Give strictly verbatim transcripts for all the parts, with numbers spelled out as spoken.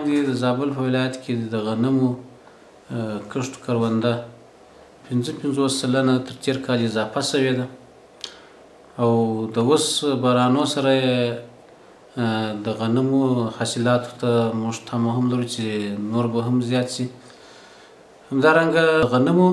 د زابل په ولایت کې د غنمو کښت کرونده پنځه پنځوس سلنه تر تېر کال اضافه شوې ده او د اوس بارانو سره د غنمو حاصلاتو ته موږ تمه هم لرو چې نور به هم زیات شي. همدارنګه غنمو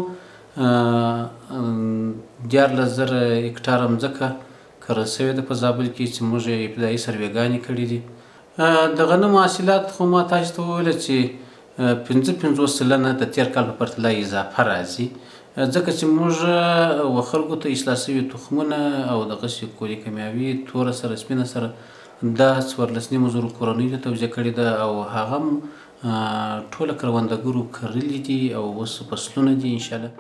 دیارلس زره هکټاره مځکه کرل شوې ده په زابل کې چې موږ یې ابتدایي سروېګانې کړي دي. د غنمو حاصلات خو ما تاسو ته وویله چې پنځه پنځوس سلنه د تېر کال په پرتله اضافه راځي، ځکه چې موږ و خلکو ته اصلاح شوي تخمونه او دغسې کولي کیمیاوي توره سره سپینه سره دا څوارلس نیمو زرو کورنیو ته توزیع کړې ده او هغه هم ټوله کروندګرو کرلي دي او اوس فصلونه دي انشاءالله.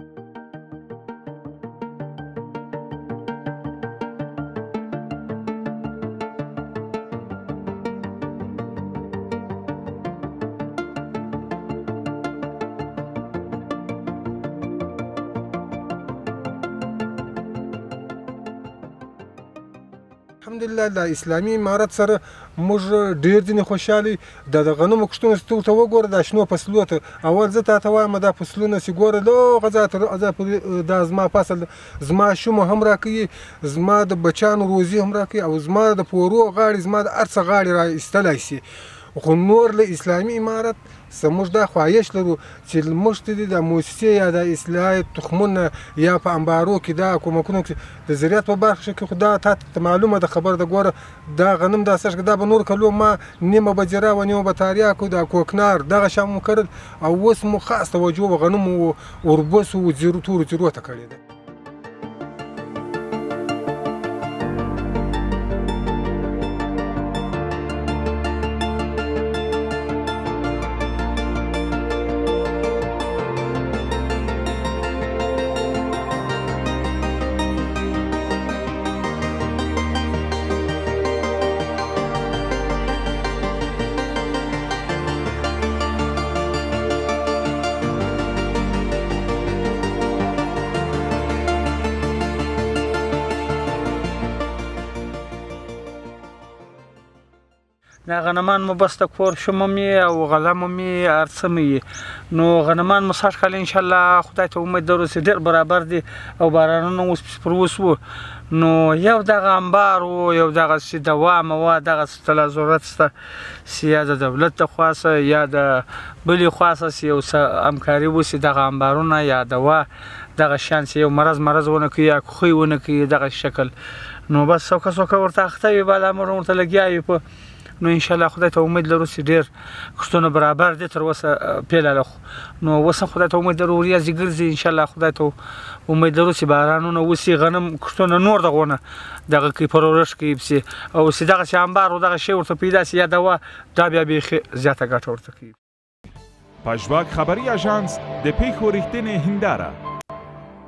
الحمدلله د اسلامي امارت سره موږ ډېر ځینې خوشحاله یو. د غنمو کښتونه چې ته وګوره دا شنو فصلو ته اول زه تا ته وایم دا فصلونه چې ګوره دغه ځای تر دا زما فصل زما شومه هم راکوي، زما د بچیانو روزي هم راکوي او زما د پورو غاړې زما د هر څه غاړې را ایستلی شي. خو نور له اسلامي امارت څه موږ دا خواهش لرو چې موږ ته د موسسې یا د اصلاح تخمونه یا په انبارو کې دا کومکونه د زراعت په برخه کې خو دا تا ته معلومه ده خبر ده. ګوره دا غنم دا سرش دا به نور کلو ما نیمه بجره و نیمه بطاریاک و دا کوکنار دغه شیان مو کرل او اوس مو خاص توجه په غنمو و اوربسو و زیرو تورو زیرو ته کړې ده. دا غنمان مو بس د کور شومه مې او غلمه مې هر څه مې نو غنمان مو سږ کال انشاءالله خدای ته امید لرو چې ډېر برابر دي او بارانونه اوس پر اوس وو نو یو دغه انبار و یو دغسې دوا مواد دغسې ته لا ضرورت شته چې یا د دولت د خوا څخه یا د بلې خوا څخه چې یو څه همکاري وشي دغه انبارونه یا دوا دغه شیان چې یو مرض مرض ونه کړي یا کوخۍ ونه کړي دغه شکل نو بس څوکه څوکه ورته اخته وي باید امر ورته لګیا وي په نو انشاءالله خدای ته امید لرو چې ډېر کښتونه برابر دي تر اوسه پیلاله خو نو اوس هم خدای ته امید لرو ورېځې ګرځي انشاءالله خدای ته امید لرو چې بارانونه وشي غنم کښتونه نور دغونه دغه کوي پرورش کوي پسې او چې دغسې انبار و دغه شی ورته پیدا شي یا دوا دا بیا بیخي زیاته ګټه ورته کوي. پژواک خبري اژانس د پیښو ریښتینې هنداره